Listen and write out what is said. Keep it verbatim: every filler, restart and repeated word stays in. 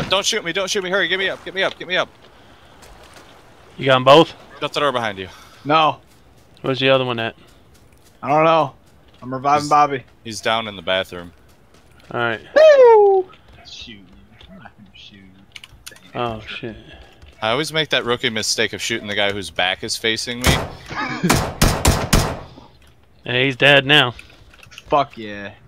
Don't shoot me, don't shoot me, hurry, get me up, get me up, get me up. You got them both? Shut the door behind you. No. Where's the other one at? I don't know. I'm reviving He's, Bobby. He's down in the bathroom. Alright. Woo! Shoot. I'm not gonna shoot. Oh, shit. I always make that rookie mistake of shooting the guy whose back is facing me. Hey, he's dead now. Fuck yeah.